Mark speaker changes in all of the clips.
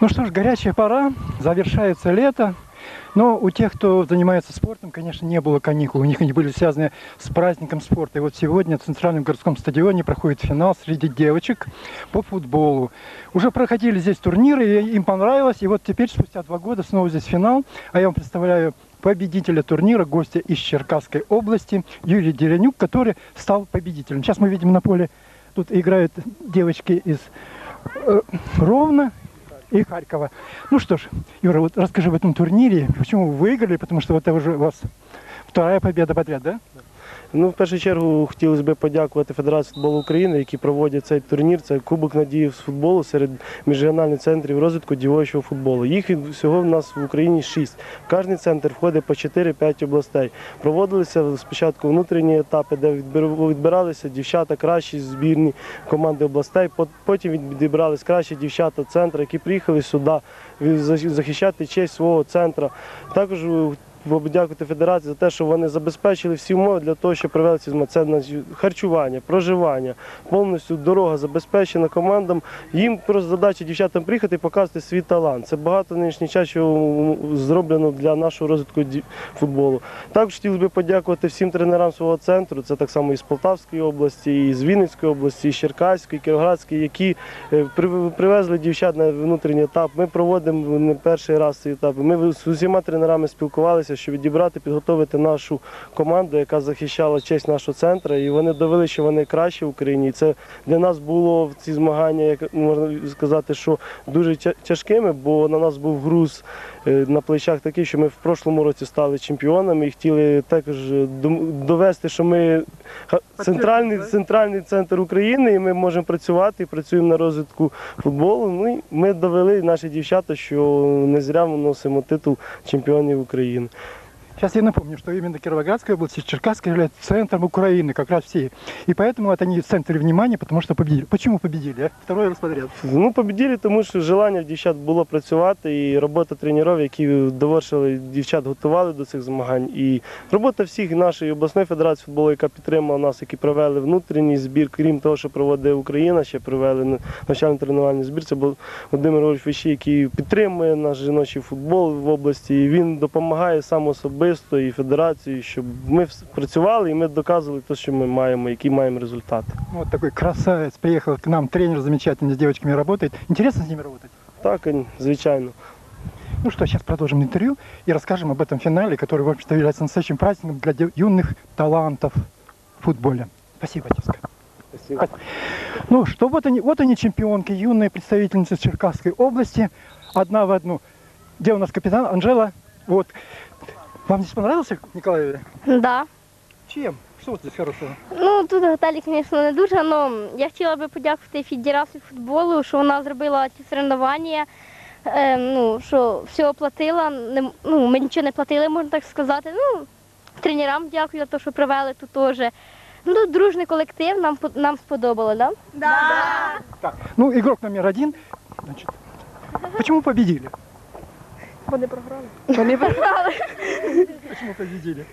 Speaker 1: Ну что ж, горячая пора, завершается лето. Но у тех, кто занимается спортом, конечно, не было каникул. У них они были связаны с праздником спорта. И вот сегодня в Центральном городском стадионе проходит финал среди девочек по футболу. Уже проходили здесь турниры, и им понравилось. И вот теперь, спустя 2 года, снова здесь финал. А я вам представляю победителя турнира, гостя из Черкасской области, Юрий Деленюк, который стал победителем. Сейчас мы видим на поле, тут играют девочки из Ровно и Харькова. Ну что ж, Юра, вот расскажи об этом турнире, почему вы выиграли, потому что вот это уже у вас 2-я победа подряд, да?
Speaker 2: Ну, в першу чергу хотілося б подякувати Федерації футболу України, які проводять цей турнір. Це Кубок надії з футболу серед міжрегіональних центрів розвитку дівочого футболу. Їх всього в нас в Україні 6. В кожний центр входить по 4-5 областей. Проводилися спочатку внутрішні етапи, де відбиралися дівчата кращі збірні команди областей. Потім відібрались кращі дівчата центру, які приїхали сюди захищати честь свого центру. Також подякувати Федерації за те, що вони забезпечили всі умови для того, щоб провели ці змагання. Це харчування, проживання, повністю дорога забезпечена командам. Їм просто задача дівчатам приїхати і показати свій талант. Це багато нинішній час, що зроблено для нашого розвитку футболу. Також хотів би подякувати всім тренерам свого центру, це так само і з Полтавської області, і з Вінницької області, і з Черкаської, і Кіровоградської, які привезли дівчат на внутрішній етап. Ми проводимо не перший раз ці етапи. Ми з усіма тренерами спілкувалися, щоб відібрати, підготовити нашу команду, яка захищала честь нашого центру. І вони довели, що вони кращі в Україні. І це для нас було в ці змагання, як можна сказати, що дуже тяжкими, бо на нас був груз на плечах такий, що ми в прошлому році стали чемпіонами і хотіли також довести, що ми центральний центр України і ми можемо працювати, і працюємо на розвитку футболу. Ну, і ми довели, наші дівчата, що не зря ми носимо титул чемпіонів України.
Speaker 1: Сейчас я напомню, что именно Кировоградская область и Черкасская являются центром Украины, как раз все. И поэтому вот они в центре внимания, потому что победили. Почему победили? А? 2-й раз подряд.
Speaker 2: Ну, победили, тому що желання в дівчат було працювати, і робота тренерів, які довершили, дівчат готували до цих змагань. І робота всіх нашої обласної федерації футболу, яка підтримала нас, які провели внутрішній збір, крім того, що проводить Україна, ще провели навчально-тренувальний збір. Це був Володимир Григорович Вещій, який підтримує наш жіночий футбол в області. І він допомагає сам особисто і федерації, щоб ми працювали і ми доказували те, що ми маємо, який маємо результат.
Speaker 1: Вот такой красавец приехал к нам, тренер замечательный, с девочками работает. Интересно с ними работать?
Speaker 2: Так, звичайно.
Speaker 1: Ну что, сейчас продолжим интервью и расскажем об этом финале, который, в общем-то, является настоящим праздником для юных талантов в футболе. Спасибо, Тезка.
Speaker 2: Спасибо.
Speaker 1: Ну что, вот они чемпионки, юные представительницы Черкасской области, 1 в 1. Где у нас капитан? Анжела. Вот. Вам здесь понравился Николаеве?
Speaker 3: Да.
Speaker 1: Чем? Что здесь хорошего?
Speaker 3: Ну, тут готелі, звісно, не дуже, але я хотіла би подякувати Федерації футболу, що вона зробила ці соревнування, що все оплатила, ми нічого не платили, можна так сказати. Ну, тренерам дякую за те, що привели тут теж. Ну, тут дружний колектив, нам сподобало, да?
Speaker 4: Да.
Speaker 1: Так, ну, игрок номер 1. Значит, почему победили?
Speaker 4: Вони програли.
Speaker 3: Вони програли.
Speaker 1: Почему победили?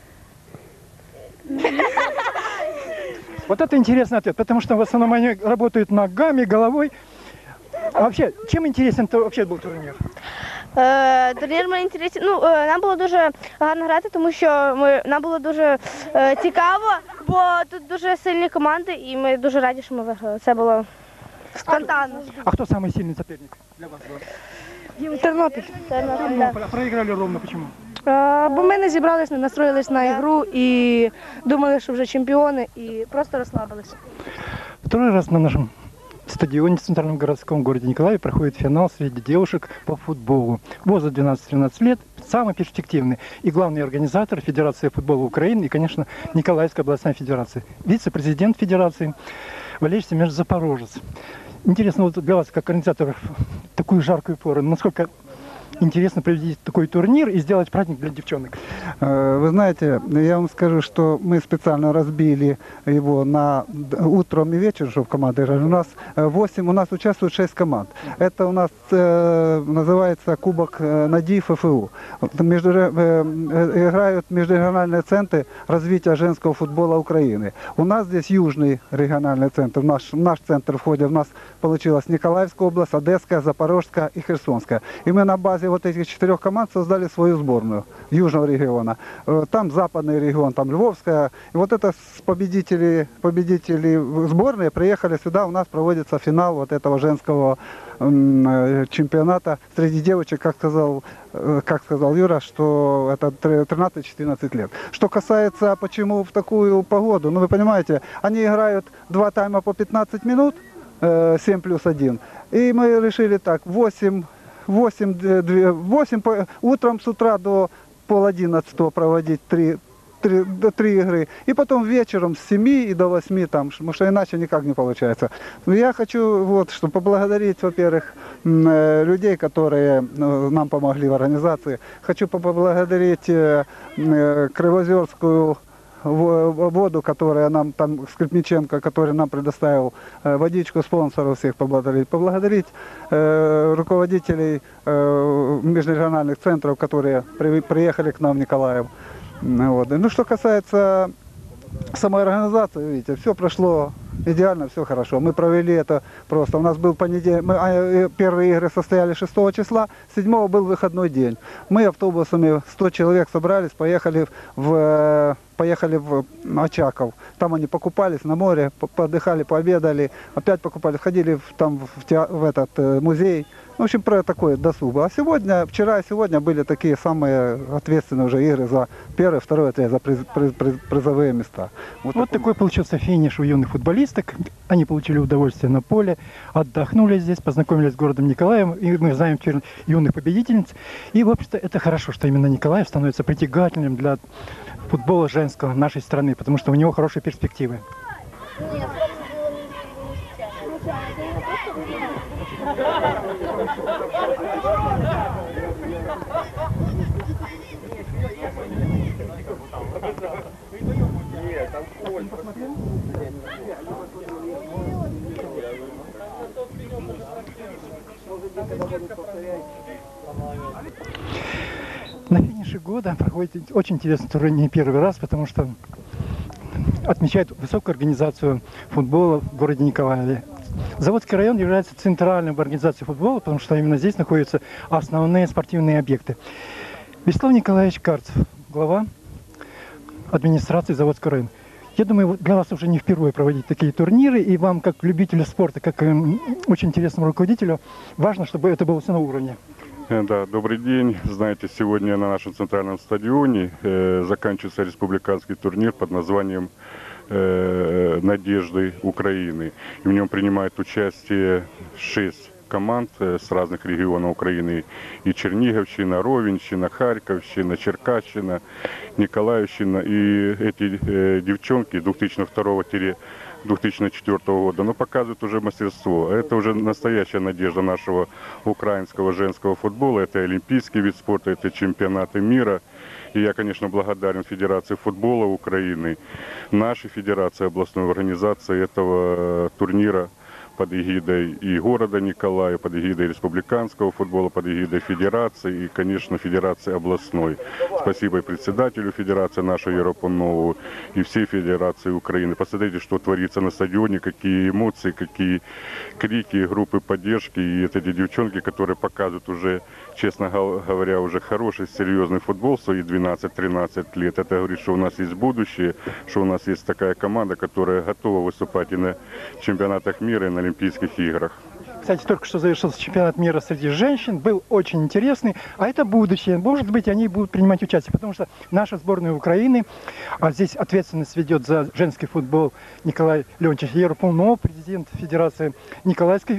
Speaker 1: Вот это интересный ответ, потому что в основном они работают ногами, головой. А вообще, чем интересен вообще был турнир?
Speaker 4: Турнір мені інтересний. Ну, нам було дуже гарно грати, тому що нам було дуже цікаво, бо тут дуже сильні команди і ми дуже раді, що ми виграли. Це було спонтанно.
Speaker 1: А кто самый сильный соперник для вас был?
Speaker 4: Тернопіль.
Speaker 1: А проиграли Ровно, почему?
Speaker 4: Бо ми не зібрались, не настроїлись на ігру і думали, що вже чемпіони, і просто розслабилися.
Speaker 1: 2-й раз на нашем стадионе в Центральном городском городе Николаеве проходит финал среди девушек по футболу. Возраст 12-13 лет, самый перспективный. И главный организатор Федерации футбола Украины и, конечно, Николаевская областная федерация. Вице-президент федерации Валерий Семенович Запорожец. Интересно, вот для вас, как организаторов, такую жаркую пору, насколько интересно провести такой турнир и сделать праздник для девчонок?
Speaker 5: Вы знаете, я вам скажу, что мы специально разбили его на утром и вечером, чтобы команды играли. У нас участвует 6 команд. Это у нас называется Кубок Надии ФФУ. Играют межрегиональные центры развития женского футбола Украины. У нас здесь Южный региональный центр. В наш центр входит, у нас получилась Николаевская область, Одесская, Запорожская и Херсонская. И мы на базе вот этих 4 команд создали свою сборную Южного региона. Там Западный регион, там Львовская. И вот это победители сборной приехали сюда. У нас проводится финал вот этого женского чемпионата среди девочек, как сказал Юра, что это 13-14 лет. Что касается, почему в такую погоду, ну вы понимаете, они играют 2 тайма по 15 минут, 7+1, и мы решили так, 8 утром с утра до 10:30 проводить 3 игры, и потом вечером с 7 и до 8, там, потому что иначе никак не получается. Я хочу чтобы поблагодарить, во-первых, людей, которые нам помогли в организации. Хочу поблагодарить Кривозерскую воду, которая нам там, Скрипниченко, который нам предоставил водичку, спонсоров всех поблагодарить руководителей межрегиональных центров, которые приехали к нам в Николаев. Вот. Ну, что касается самой организации, видите, все прошло идеально, все хорошо. Мы провели это просто. У нас был понедельник, первые игры состояли 6 числа, 7 был выходной день. Мы автобусами 100 человек собрались, поехали в Очаков. Там они покупались на море, поотдыхали, пообедали, опять покупались, ходили в этот музей. В общем, про такое досуг. А вчера и сегодня были такие самые ответственные уже игры за 1-й, 2-й отряд, за призовые места.
Speaker 1: Вот такой получился финиш у юных футболисток. Они получили удовольствие на поле, отдохнули здесь, познакомились с городом Николаем. И мы знаем теперь юных победительниц. И, в общем-то, это хорошо, что именно Николаев становится притягательным для футбола женского нашей страны, потому что у него хорошие перспективы. На финише года проходит очень интересный турнир, не первый раз, потому что отмечает высокую организацию футбола в городе Николаеве. Заводский район является центральным в организации футбола, потому что именно здесь находятся основные спортивные объекты. Вячеслав Николаевич Карцев, глава администрации Заводского района. Я думаю, для вас уже не впервые проводить такие турниры, и вам, как любителю спорта, как очень интересному руководителю, важно, чтобы это было все на уровне.
Speaker 6: Да, добрый день. Знаете, сегодня на нашем центральном стадионе заканчивается республиканский турнир под названием «Надежды Украины». И в нем принимает участие 6 команд с разных регионов Украины. И Черниговщина, Ровенщина, Харьковщина, Черкащина, Николаевщина. И эти девчонки 2002-2004 года, показывают уже мастерство. Это уже настоящая надежда нашего украинского женского футбола. Это олимпийский вид спорта, это чемпионаты мира. И я, конечно, благодарен Федерации футбола Украины, нашей Федерации, областной организации этого турнира под эгидой и города Николая, под эгидой республиканского футбола, под эгидой Федерации и, конечно, Федерации областной. Спасибо и председателю Федерации нашей Яропунову и всей Федерации Украины. Посмотрите, что творится на стадионе, какие эмоции, какие крики, группы поддержки. И это эти девчонки, которые показывают уже, честно говоря, уже хороший, серьезный футбол в свои 12-13 лет. Это говорит, что у нас есть будущее, что у нас есть такая команда, которая готова выступать и на чемпионатах мира, и на Олимпийских играх.
Speaker 1: Кстати, только что завершился чемпионат мира среди женщин, был очень интересный, а это будущее. Может быть, они будут принимать участие, потому что наша сборная Украины, а здесь ответственность ведет за женский футбол Николай Леонтьевич Яропунов, президент Федерации Николаевской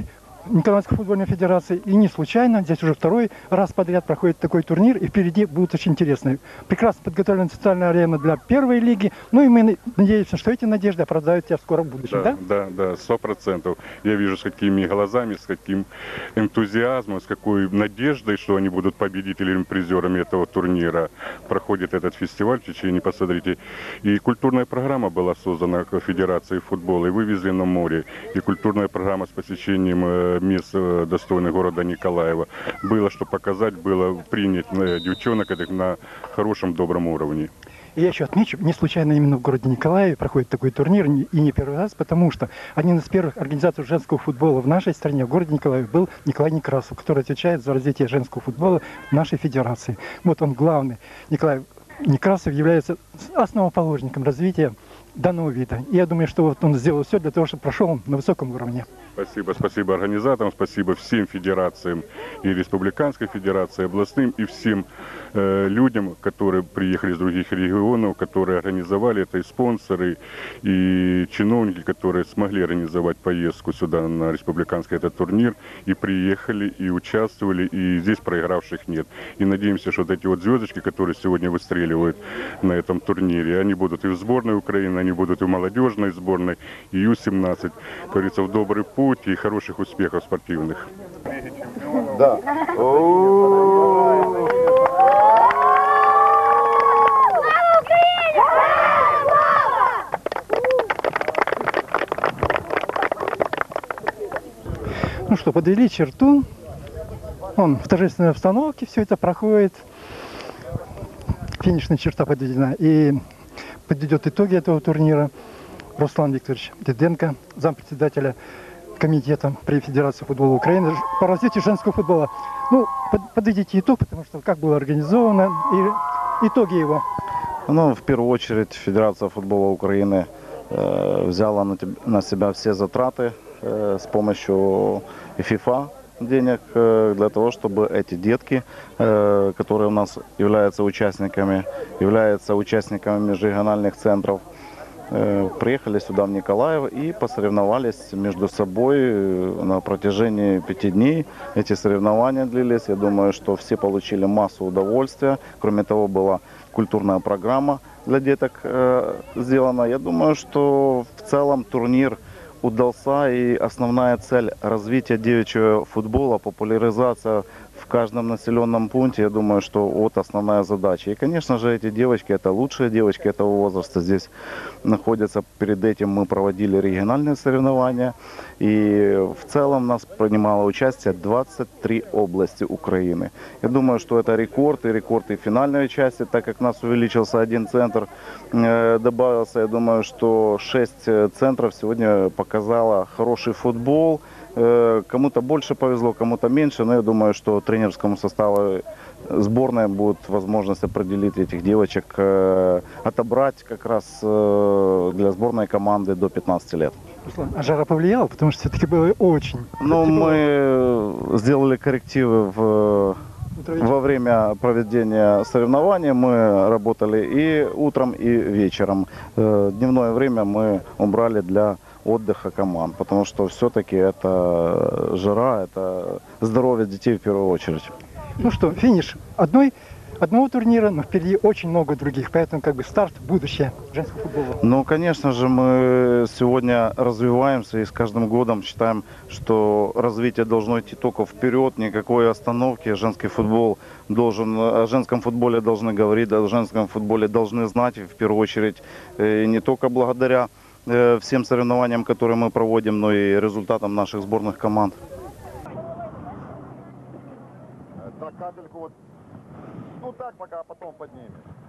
Speaker 1: Николаевской футбольной федерации. И не случайно, здесь уже второй раз подряд проходит такой турнир, и впереди будет очень интересно. Прекрасно подготовлена социальная арена для первой лиги. Ну и мы надеемся, что эти надежды оправдаются в скором будущем, да?
Speaker 6: Да, 100%. Я вижу, с какими глазами, с каким энтузиазмом, с какой надеждой, что они будут победителями, призерами этого турнира. Проходит этот фестиваль в течение, посмотрите. И культурная программа была создана Федерацией футбола, и вывезли на море. И культурная программа с посещением мест достойных города Николаева. Было что показать, было принять девчонок этих на хорошем, добром уровне.
Speaker 1: И я еще отмечу, не случайно именно в городе Николаеве проходит такой турнир, и не первый раз, потому что один из первых организаторов женского футбола в нашей стране, в городе Николаеве, был Николай Некрасов, который отвечает за развитие женского футбола в нашей федерации. Вот он главный. Николай Некрасов является основоположником развития данного вида. И я думаю, что вот он сделал все для того, чтобы прошел он на высоком уровне.
Speaker 6: Спасибо организаторам, спасибо всем федерациям, и Республиканской федерации, областным, и всем людям, которые приехали из других регионов, которые организовали это, и спонсоры, и чиновники, которые смогли организовать поездку сюда на республиканский этот турнир, и приехали, и участвовали, и здесь проигравших нет. И надеемся, что вот эти вот звездочки, которые сегодня выстреливают на этом турнире, они будут и в сборной Украины, они будут и в молодежной сборной, и Ю-17, как говорится, в добрый путь и хороших успехов спортивных.
Speaker 7: Да.
Speaker 1: Ну что, подвели черту. Вон, в торжественной обстановке все это проходит. Финишная черта подведена. И подведет итоги этого турнира Руслан Викторович Диденко, зампредседателя комитета при Федерации футбола Украины по развитию женского футбола. Ну, подведите итог, потому что как было организовано, и итоги его.
Speaker 7: Ну, в первую очередь, Федерация футбола Украины взяла на себя все затраты с помощью ФИФА денег для того, чтобы эти детки, которые у нас являются участниками межрегиональных центров, приехали сюда в Николаев и посоревновались между собой на протяжении 5 дней. Эти соревнования длились. Я думаю, что все получили массу удовольствия. Кроме того, была культурная программа для деток сделана. Я думаю, что в целом турнир удался, и основная цель развития девичьего футбола, популяризация в каждом населенном пункте, я думаю, что вот основная задача. И, конечно же, эти девочки, это лучшие девочки этого возраста, здесь находятся. Перед этим мы проводили региональные соревнования, и в целом нас принимало участие 23 области Украины. Я думаю, что это рекорд и финальной части, так как у нас увеличился один центр, добавился. Я думаю, что 6 центров сегодня показало хороший футбол. Кому-то больше повезло, кому-то меньше, но я думаю, что тренерскому составу сборной будет возможность определить этих девочек, отобрать как раз для сборной команды до 15 лет.
Speaker 1: Руслан, а жара повлияла, потому что все-таки было очень...
Speaker 7: Ну, мы сделали коррективы во время проведения соревнований. Мы работали и утром, и вечером. Дневное время мы убрали для отдыха команд, потому что все-таки это жара, это здоровье детей в первую очередь.
Speaker 1: Ну что, финиш одного турнира, но впереди очень много других, поэтому как бы старт, будущее женского футбола.
Speaker 7: Ну, конечно же, мы сегодня развиваемся и с каждым годом считаем, что развитие должно идти только вперед, никакой остановки. Женский футбол должен, о женском футболе должны говорить, о женском футболе должны знать, в первую очередь, и не только благодаря всем соревнованиям, которые мы проводим, но и результатам наших сборных команд.
Speaker 8: Так, капельку вот, ну так пока, а потом поднимем.